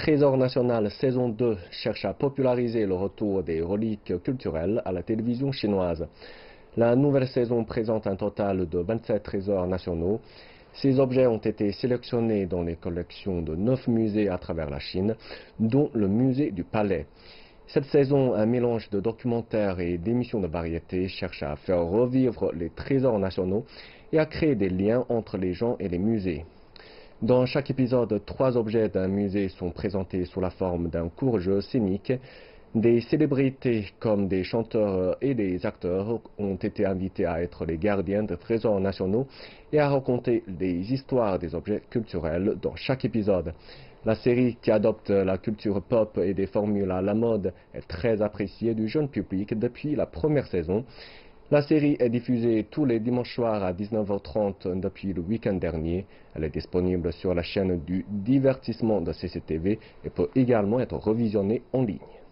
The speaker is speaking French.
Trésor national saison 2 cherche à populariser le retour des reliques culturelles à la télévision chinoise. La nouvelle saison présente un total de 27 trésors nationaux. Ces objets ont été sélectionnés dans les collections de 9 musées à travers la Chine, dont le musée du Palais. Cette saison, un mélange de documentaires et d'émissions de variété cherche à faire revivre les trésors nationaux et à créer des liens entre les gens et les musées. Dans chaque épisode, 3 objets d'un musée sont présentés sous la forme d'un court jeu scénique. Des célébrités comme des chanteurs et des acteurs ont été invités à être les gardiens des trésors nationaux et à raconter des histoires des objets culturels dans chaque épisode. La série, qui adopte la culture pop et des formules à la mode, est très appréciée du jeune public depuis la première saison. La série est diffusée tous les dimanches soirs à 19h30 depuis le week-end dernier. Elle est disponible sur la chaîne du divertissement de CCTV et peut également être revisionnée en ligne.